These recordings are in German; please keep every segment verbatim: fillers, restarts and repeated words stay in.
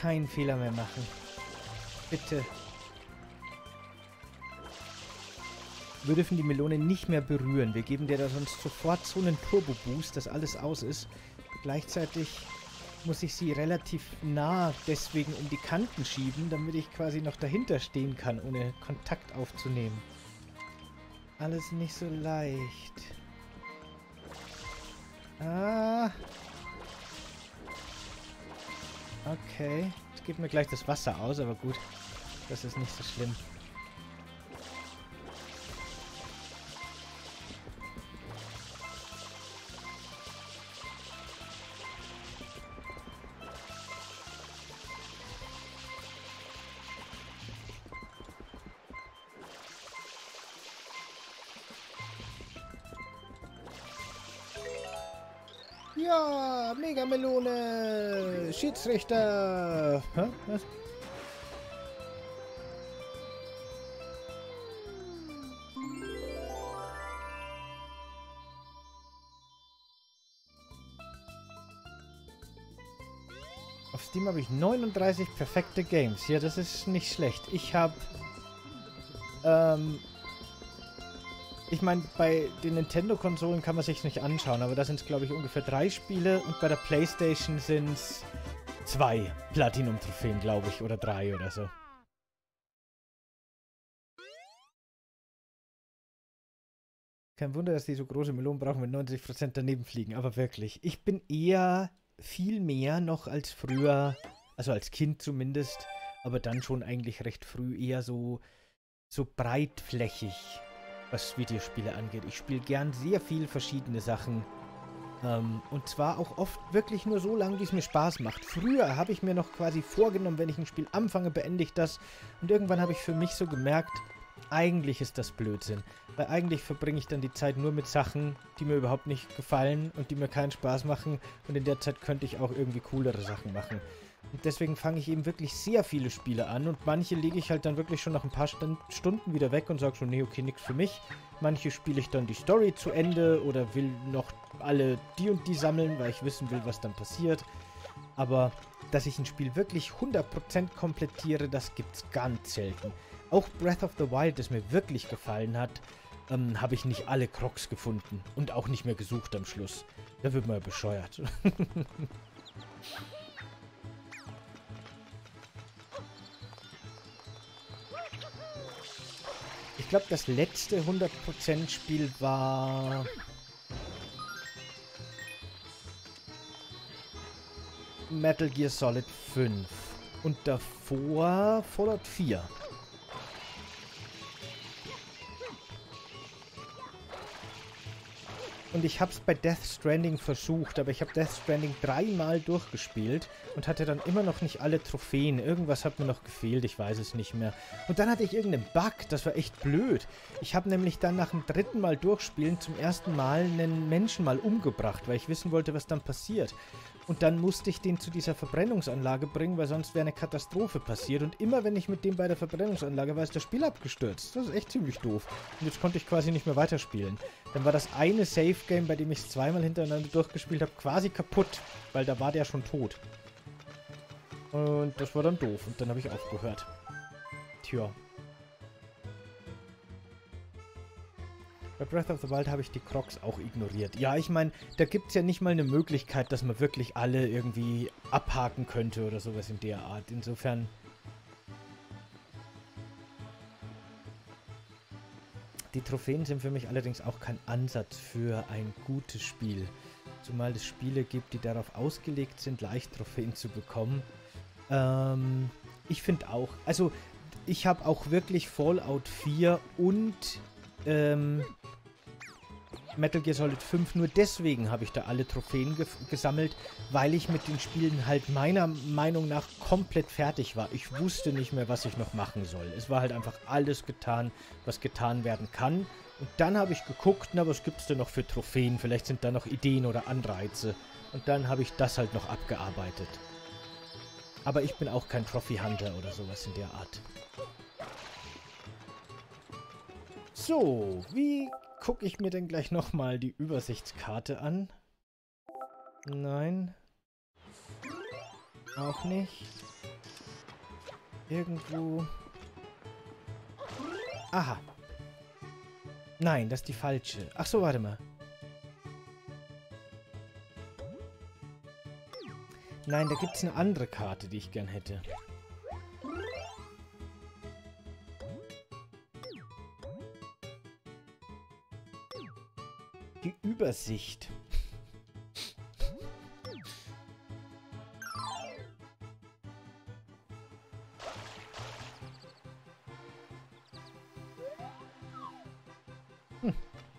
keinen Fehler mehr machen. Bitte. Wir dürfen die Melone nicht mehr berühren. Wir geben dir da sonst sofort so einen Turbo-Boost, dass alles aus ist. Gleichzeitig muss ich sie relativ nah deswegen um die Kanten schieben, damit ich quasi noch dahinter stehen kann, ohne Kontakt aufzunehmen. Alles nicht so leicht. Ah. Okay. Jetzt geht mir gleich das Wasser aus, aber gut. Das ist nicht so schlimm. Ja, Mega-Melone! Schiedsrichter! Hä? Was? Auf Steam habe ich neununddreißig perfekte Games. Ja, das ist nicht schlecht. Ich habe... Ähm... Ich meine, bei den Nintendo-Konsolen kann man sich nicht anschauen, aber da sind es, glaube ich, ungefähr drei Spiele und bei der PlayStation sind es zwei Platinum-Trophäen, glaube ich, oder drei oder so. Kein Wunder, dass die so große Melonen brauchen, wenn neunzig Prozent daneben fliegen, aber wirklich. Ich bin eher viel mehr noch als früher, also als Kind zumindest, aber dann schon eigentlich recht früh eher so, so breitflächig, was Videospiele angeht. Ich spiele gern sehr viel verschiedene Sachen. Ähm, und zwar auch oft wirklich nur so lange, wie es mir Spaß macht. Früher habe ich mir noch quasi vorgenommen, wenn ich ein Spiel anfange, beende ich das. Und irgendwann habe ich für mich so gemerkt, eigentlich ist das Blödsinn. Weil eigentlich verbringe ich dann die Zeit nur mit Sachen, die mir überhaupt nicht gefallen und die mir keinen Spaß machen. Und in der Zeit könnte ich auch irgendwie coolere Sachen machen. Und deswegen fange ich eben wirklich sehr viele Spiele an und manche lege ich halt dann wirklich schon nach ein paar St- Stunden wieder weg und sage so, nee, okay, nix für mich. Manche spiele ich dann die Story zu Ende oder will noch alle die und die sammeln, weil ich wissen will, was dann passiert. Aber dass ich ein Spiel wirklich hundert Prozent komplettiere, das gibt's ganz selten. Auch Breath of the Wild, das mir wirklich gefallen hat, ähm, habe ich nicht alle Crocs gefunden und auch nicht mehr gesucht am Schluss. Da wird man ja bescheuert. Ich glaube, das letzte hundert Prozent Spiel war... Metal Gear Solid fünf. Und davor Fallout vier. Und ich habe es bei Death Stranding versucht, aber ich habe Death Stranding dreimal durchgespielt und hatte dann immer noch nicht alle Trophäen. Irgendwas hat mir noch gefehlt, ich weiß es nicht mehr. Und dann hatte ich irgendeinen Bug, das war echt blöd. Ich habe nämlich dann nach dem dritten Mal durchspielen zum ersten Mal einen Menschen mal umgebracht, weil ich wissen wollte, was dann passiert. Und dann musste ich den zu dieser Verbrennungsanlage bringen, weil sonst wäre eine Katastrophe passiert. Und immer wenn ich mit dem bei der Verbrennungsanlage war, ist das Spiel abgestürzt. Das ist echt ziemlich doof. Und jetzt konnte ich quasi nicht mehr weiterspielen. Dann war das eine Safe-Game, bei dem ich es zweimal hintereinander durchgespielt habe, quasi kaputt. Weil da war der schon tot. Und das war dann doof. Und dann habe ich aufgehört. Tja. Bei Breath of the Wild habe ich die Crocs auch ignoriert. Ja, ich meine, da gibt es ja nicht mal eine Möglichkeit, dass man wirklich alle irgendwie abhaken könnte oder sowas in der Art. Insofern... Die Trophäen sind für mich allerdings auch kein Ansatz für ein gutes Spiel. Zumal es Spiele gibt, die darauf ausgelegt sind, leicht Trophäen zu bekommen. Ähm, ich finde auch... Also, ich habe auch wirklich Fallout vier und... Ähm, Metal Gear Solid fünf, nur deswegen habe ich da alle Trophäen ge gesammelt, weil ich mit den Spielen halt meiner Meinung nach komplett fertig war. Ich wusste nicht mehr, was ich noch machen soll. Es war halt einfach alles getan, was getan werden kann. Und dann habe ich geguckt, na, was gibt es denn noch für Trophäen? Vielleicht sind da noch Ideen oder Anreize. Und dann habe ich das halt noch abgearbeitet. Aber ich bin auch kein Trophy-Hunter oder sowas in der Art. So, wie gucke ich mir denn gleich nochmal die Übersichtskarte an? Nein. Auch nicht. Irgendwo... Aha. Nein, das ist die falsche. Ach so, warte mal. Nein, da gibt es eine andere Karte, die ich gern hätte. Die Übersicht. Hm.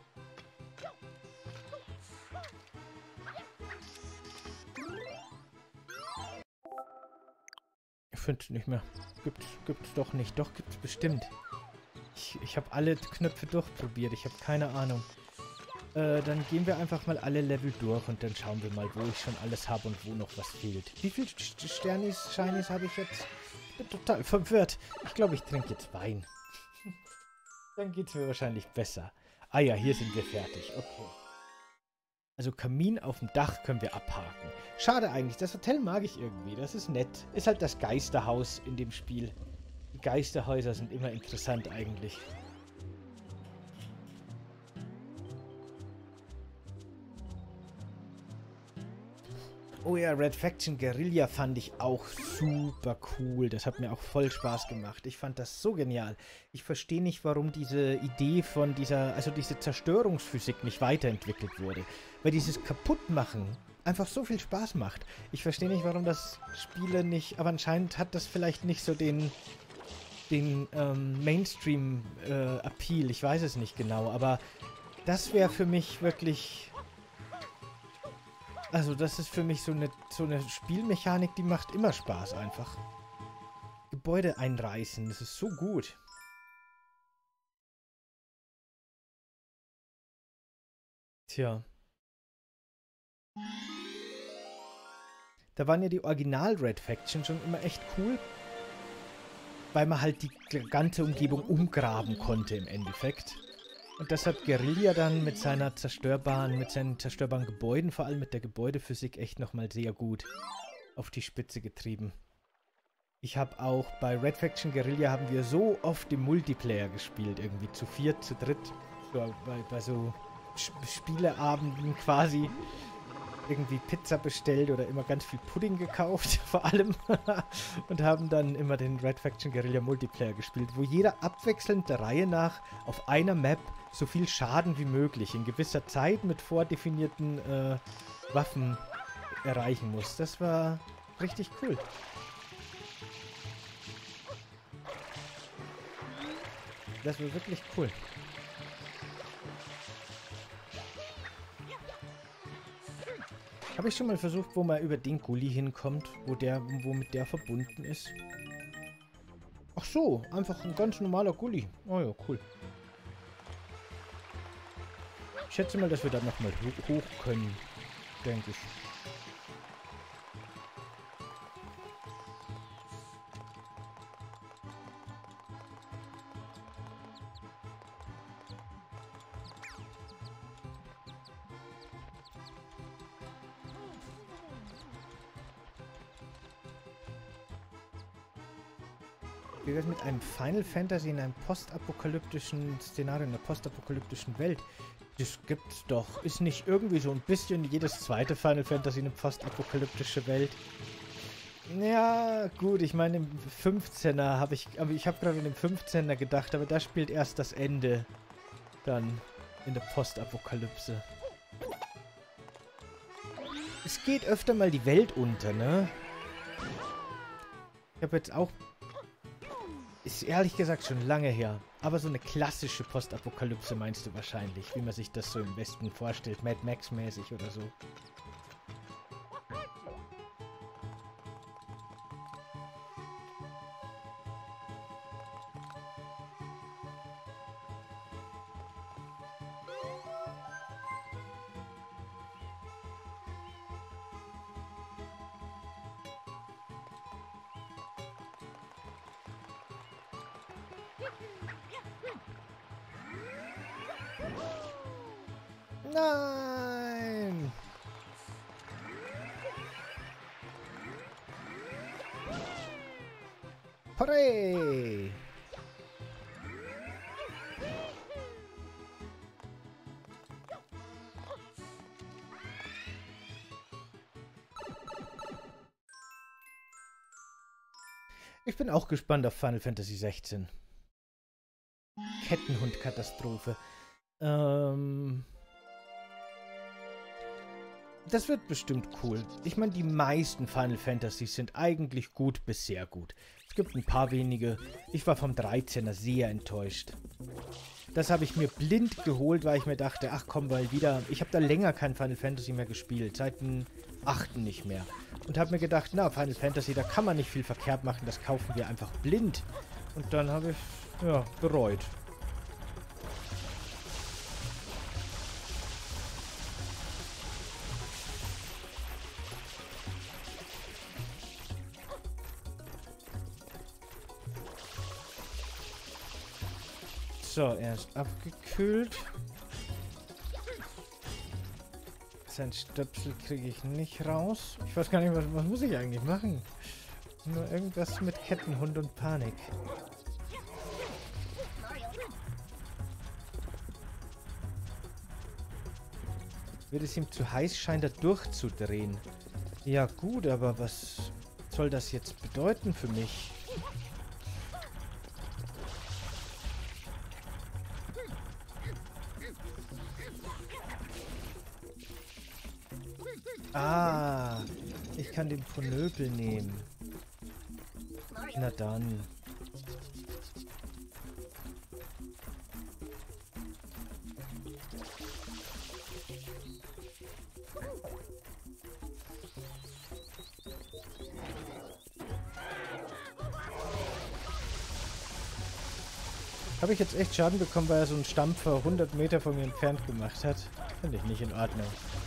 Ich finde es nicht mehr. Gibt's, gibt's doch nicht. Doch, gibt's bestimmt. Ich, ich habe alle Knöpfe durchprobiert. Ich habe keine Ahnung. Äh, dann gehen wir einfach mal alle Level durch und dann schauen wir mal, wo ich schon alles habe und wo noch was fehlt. Wie viele Sternis, Shinies habe ich jetzt? Ich bin total verwirrt. Ich glaube, ich trinke jetzt Wein. Dann geht es mir wahrscheinlich besser. Ah ja, hier sind wir fertig. Okay. Also Kamin auf dem Dach können wir abhaken. Schade eigentlich. Das Hotel mag ich irgendwie. Das ist nett. Ist halt das Geisterhaus in dem Spiel. Die Geisterhäuser sind immer interessant eigentlich. Oh ja, Red Faction Guerilla fand ich auch super cool. Das hat mir auch voll Spaß gemacht. Ich fand das so genial. Ich verstehe nicht, warum diese Idee von dieser, also diese Zerstörungsphysik nicht weiterentwickelt wurde. Weil dieses Kaputtmachen einfach so viel Spaß macht. Ich verstehe nicht, warum das Spiele nicht, aber anscheinend hat das vielleicht nicht so den, den ähm, Mainstream-Appeal. Äh, ich weiß es nicht genau, aber das wäre für mich wirklich... Also das ist für mich so eine, so eine Spielmechanik, die macht immer Spaß einfach. Gebäude einreißen, das ist so gut. Tja. Da waren ja die Original-Red Faction schon immer echt cool. Weil man halt die ganze Umgebung umgraben konnte im Endeffekt. Und das hat Guerilla dann mit seiner zerstörbaren, mit seinen zerstörbaren Gebäuden, vor allem mit der Gebäudephysik, echt nochmal sehr gut auf die Spitze getrieben. Ich habe auch bei Red Faction Guerilla haben wir so oft im Multiplayer gespielt, irgendwie zu viert, zu dritt, so bei, bei so Spieleabenden quasi. Irgendwie Pizza bestellt oder immer ganz viel Pudding gekauft, vor allem. Und haben dann immer den Red Faction Guerilla Multiplayer gespielt, wo jeder abwechselnd der Reihe nach auf einer Map so viel Schaden wie möglich in gewisser Zeit mit vordefinierten äh, Waffen erreichen muss. Das war richtig cool. Das war wirklich cool. Habe ich schon mal versucht, wo man über den Gully hinkommt, wo der, womit der verbunden ist. Ach so, einfach ein ganz normaler Gully. Oh ja, cool. Ich schätze mal, dass wir da nochmal hoch, hoch können, denke ich. Wie wäre es mit einem Final Fantasy in einem postapokalyptischen Szenario, in einer postapokalyptischen Welt? Das gibt's doch. Ist nicht irgendwie so ein bisschen jedes zweite Final Fantasy eine postapokalyptische Welt? Ja, gut, ich meine, im fünfzehner habe ich, aber ich habe gerade an den fünfzehner gedacht, aber da spielt erst das Ende dann in der Postapokalypse. Es geht öfter mal die Welt unter, ne? Ich habe jetzt auch... Ist ehrlich gesagt schon lange her. Aber so eine klassische Postapokalypse meinst du wahrscheinlich, wie man sich das so im Westen vorstellt, Mad Max mäßig oder so. Nein! Hooray! Ich bin auch gespannt auf Final Fantasy sechzehn. Kettenhund-Katastrophe. Ähm... Das wird bestimmt cool. Ich meine, die meisten Final Fantasies sind eigentlich gut bis sehr gut. Es gibt ein paar wenige. Ich war vom dreizehner sehr enttäuscht. Das habe ich mir blind geholt, weil ich mir dachte, ach komm, weil wieder... Ich habe da länger kein Final Fantasy mehr gespielt. Seit dem achten nicht mehr. Und habe mir gedacht, na, Final Fantasy, da kann man nicht viel verkehrt machen. Das kaufen wir einfach blind. Und dann habe ich, ja, bereut. So, er ist abgekühlt. Sein Stöpsel kriege ich nicht raus. Ich weiß gar nicht, was, was muss ich eigentlich machen? Nur irgendwas mit Kettenhund und Panik. Wird es ihm zu heiß, scheint er durchzudrehen. Ja gut, aber was soll das jetzt bedeuten für mich? Ah, ich kann den Ponöpel nehmen. Na dann. Habe ich jetzt echt Schaden bekommen, weil er so einen Stampfer hundert Meter von mir entfernt gemacht hat? Finde ich nicht in Ordnung.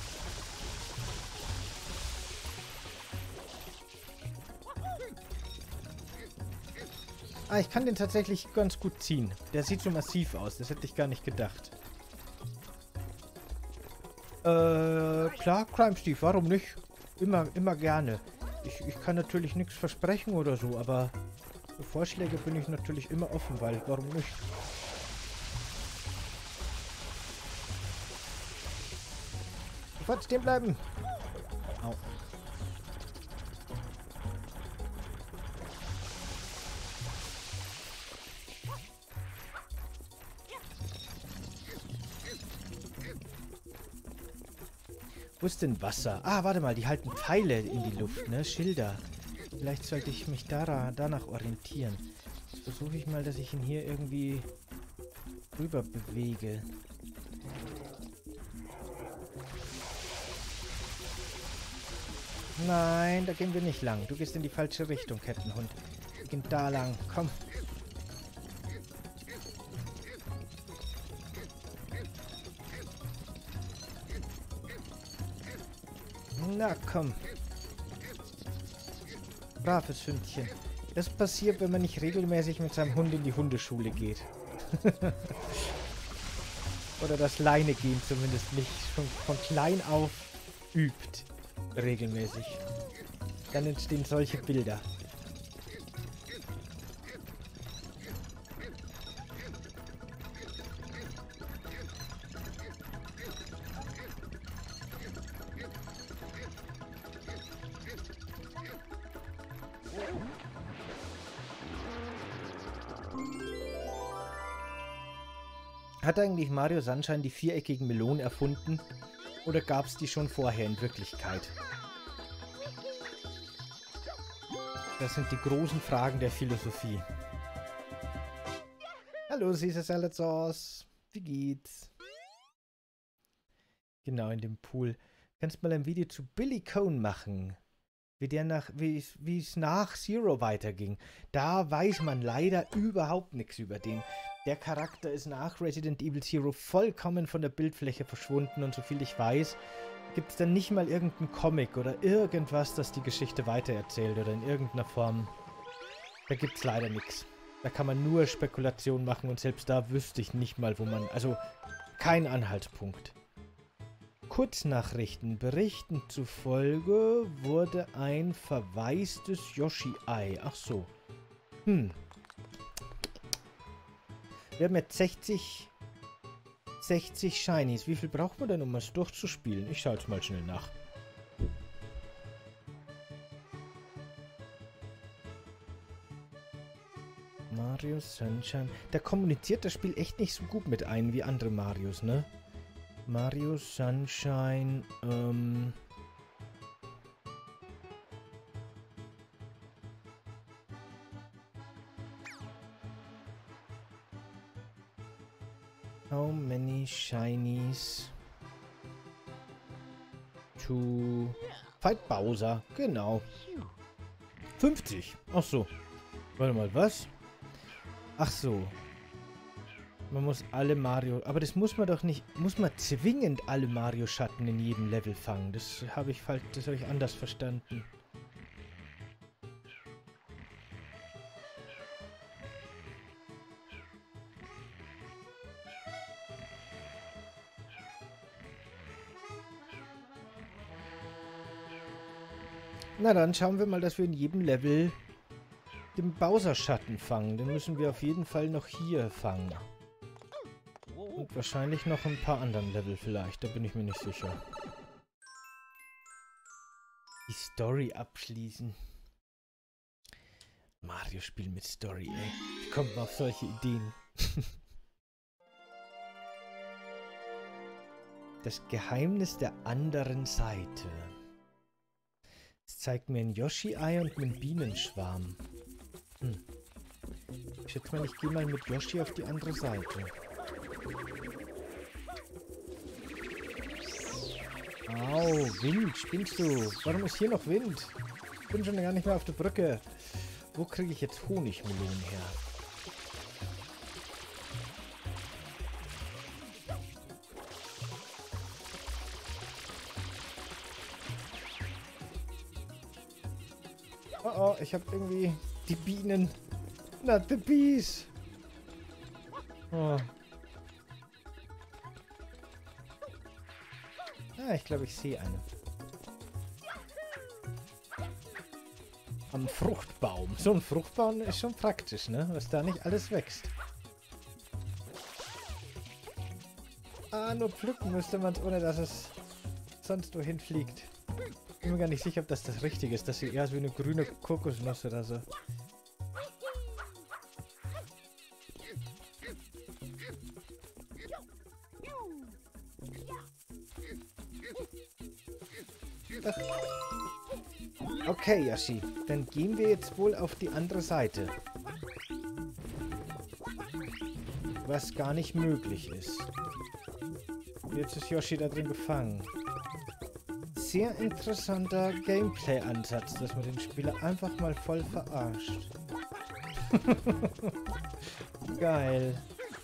Ah, ich kann den tatsächlich ganz gut ziehen. Der sieht so massiv aus. Das hätte ich gar nicht gedacht. Äh, klar, Crime Steve, warum nicht? Immer, immer gerne. Ich, ich kann natürlich nichts versprechen oder so, aber für Vorschläge bin ich natürlich immer offen, weil, warum nicht? Sofort stehen bleiben! Au. Wo ist denn Wasser? Ah, warte mal, die halten Pfeile in die Luft, ne? Schilder. Vielleicht sollte ich mich da, danach orientieren. Jetzt versuche ich mal, dass ich ihn hier irgendwie rüber bewege. Nein, da gehen wir nicht lang. Du gehst in die falsche Richtung, Kettenhund. Wir gehen da lang. Komm. Na komm. Braves Hündchen. Das passiert, wenn man nicht regelmäßig mit seinem Hund in die Hundeschule geht. Oder das Leinegehen zumindest nicht schon von klein auf übt. Regelmäßig. Dann entstehen solche Bilder. Hat eigentlich Mario Sunshine die viereckigen Melonen erfunden? Oder gab es die schon vorher in Wirklichkeit? Das sind die großen Fragen der Philosophie. Hallo, Caesar Salad Sauce. Wie geht's? Genau, in dem Pool. Kannst mal ein Video zu Billy Cone machen. Wie der nach, wie es nach Zero weiterging. Da weiß man leider überhaupt nichts über den. Der Charakter ist nach Resident Evil Zero vollkommen von der Bildfläche verschwunden und soviel ich weiß, gibt es dann nicht mal irgendeinen Comic oder irgendwas, das die Geschichte weitererzählt oder in irgendeiner Form. Da gibt es leider nichts. Da kann man nur Spekulation machen und selbst da wüsste ich nicht mal, wo man... Also, kein Anhaltspunkt. Kurznachrichten. Berichten zufolge wurde ein verwaistes Yoshi-Ei. Ach so. Hm. Wir haben jetzt sechzig... sechzig Shinies. Wie viel braucht man denn, um es durchzuspielen? Ich schaue es mal schnell nach. Mario Sunshine. Da kommuniziert das Spiel echt nicht so gut mit ein wie andere Marios, ne? Mario Sunshine, ähm... How many Shinies to fight Bowser? Genau. fünfzig. Ach so. Warte mal, was? Ach so. Man muss alle Mario... Aber das muss man doch nicht... Muss man zwingend alle Mario-Schatten in jedem Level fangen? Das habe ich falsch... Das habe ich anders verstanden. Na dann schauen wir mal, dass wir in jedem Level den Bowser-Schatten fangen. Den müssen wir auf jeden Fall noch hier fangen. Und wahrscheinlich noch ein paar anderen Level vielleicht. Da bin ich mir nicht sicher. Die Story abschließen. Mario-Spiel mit Story, ey. Wie kommt man auf solche Ideen? Das Geheimnis der anderen Seite. Es zeigt mir ein Yoshi-Ei und einen Bienenschwarm. Hm. Ich schätze mal, ich gehe mal mit Yoshi auf die andere Seite. Au, Wind, spinnst du? Warum ist hier noch Wind? Ich bin schon gar nicht mehr auf der Brücke. Wo kriege ich jetzt Honigmelonen her? Oh oh, ich habe irgendwie die Bienen. Not the bees. Oh. Ah, ich glaube, ich sehe eine. Am Fruchtbaum. So ein Fruchtbaum ist schon praktisch, ne? Was da nicht alles wächst. Ah, nur pflücken müsste man es, ohne dass es sonst wohin fliegt. Ich bin mir gar nicht sicher, ob das das Richtige ist. Das sieht eher aus wie eine grüne Kokosnuss oder so. Okay, Yoshi. Dann gehen wir jetzt wohl auf die andere Seite. Was gar nicht möglich ist. Jetzt ist Yoshi da drin gefangen. Sehr interessanter Gameplay-Ansatz, dass man den Spieler einfach mal voll verarscht. Geil.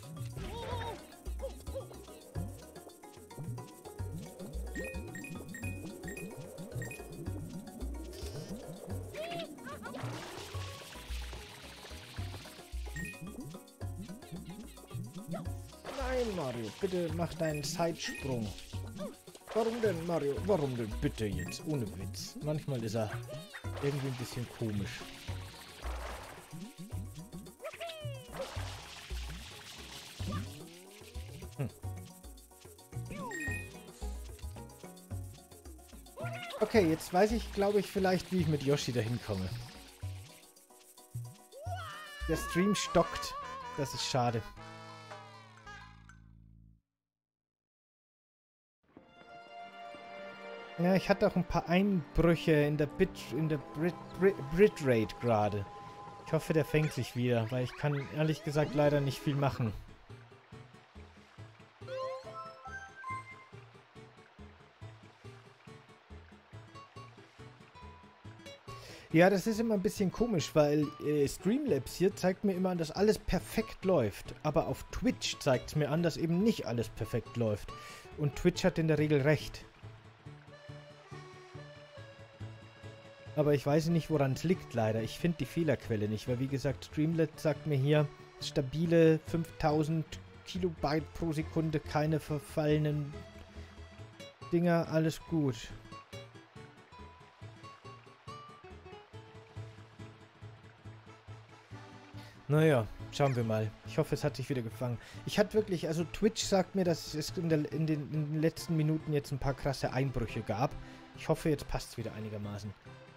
Nein, Mario, bitte mach deinen Zeitsprung. Warum denn, Mario? Warum denn bitte jetzt? Ohne Witz. Manchmal ist er irgendwie ein bisschen komisch. Hm. Okay, jetzt weiß ich, glaube ich, vielleicht, wie ich mit Yoshi dahin komme. Der Stream stockt. Das ist schade. Ja, ich hatte auch ein paar Einbrüche in der Bit, in der Brit, Brit, Bitrate gerade. Ich hoffe, der fängt sich wieder, weil ich kann ehrlich gesagt leider nicht viel machen. Ja, das ist immer ein bisschen komisch, weil äh, Streamlabs hier zeigt mir immer an, dass alles perfekt läuft. Aber auf Twitch zeigt es mir an, dass eben nicht alles perfekt läuft. Und Twitch hat in der Regel recht. Aber ich weiß nicht, woran es liegt, leider. Ich finde die Fehlerquelle nicht, weil wie gesagt, Streamlabs sagt mir hier stabile fünftausend Kilobyte pro Sekunde, keine verfallenen Dinger, alles gut. Naja, schauen wir mal. Ich hoffe, es hat sich wieder gefangen. Ich hatte wirklich, also Twitch sagt mir, dass es in, der, in, den, in den letzten Minuten jetzt ein paar krasse Einbrüche gab. Ich hoffe, jetzt passt es wieder einigermaßen.